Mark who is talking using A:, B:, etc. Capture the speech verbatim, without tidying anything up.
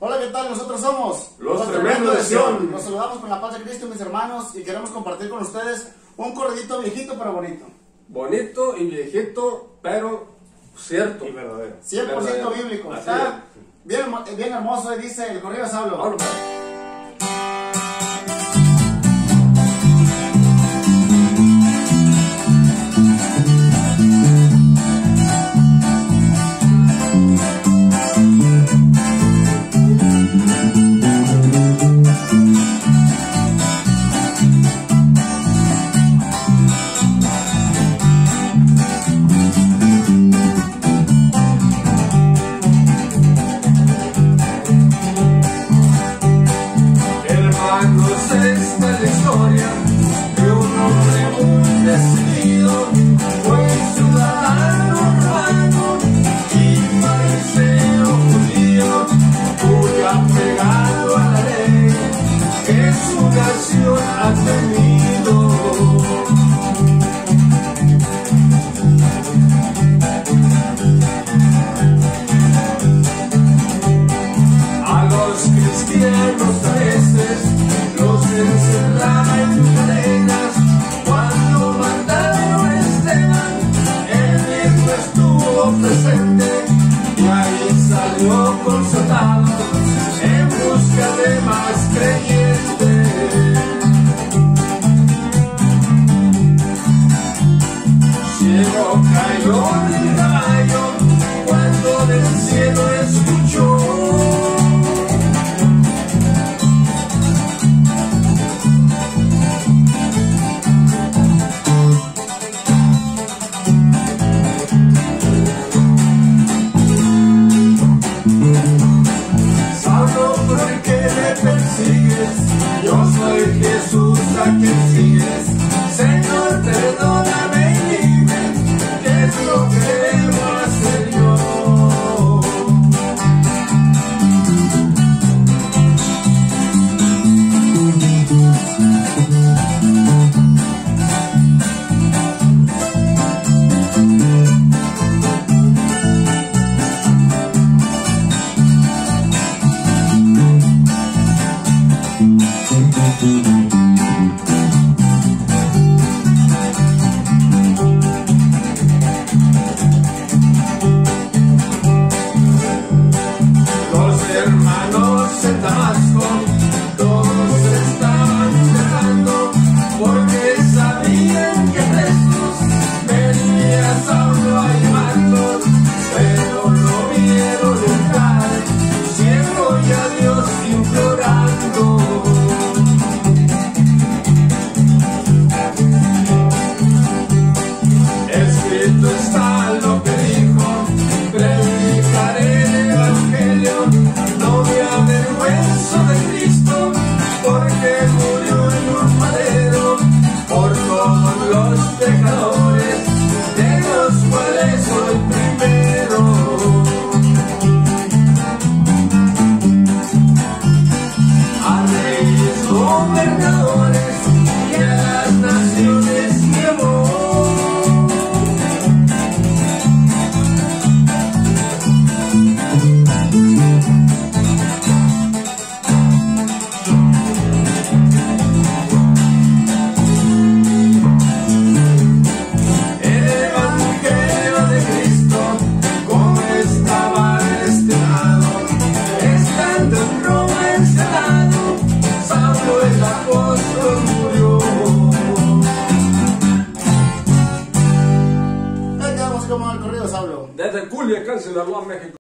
A: Hola, ¿qué tal? Nosotros somos
B: Los Tremendos de Sion.
A: Nos saludamos con la paz de Cristo, mis hermanos, y queremos compartir con ustedes un corridito viejito pero bonito.
B: Bonito y viejito, pero cierto.
C: Y verdadero.
A: cien por ciento
B: Verdadero.
A: bíblico.
B: Así
A: Está bien, bien hermoso y dice el corrido Saulo.
B: Vámonos.
D: Ha tenido a los cristianos a veces los encerraban en cadenas. Cuando mataron a Esteban, él mismo estuvo presente y ahí salió consolado en busca de más creyentes. Ciego cayó del rayo cuando del cielo escuchó. Saulo, ¿por qué me persigues? Yo soy Jesús a quien sigues. Señor, perdóname. Lo que debo hacer yo.
A: Como el corrido Saulo.
B: Desde Culiacán, Sinaloa, México.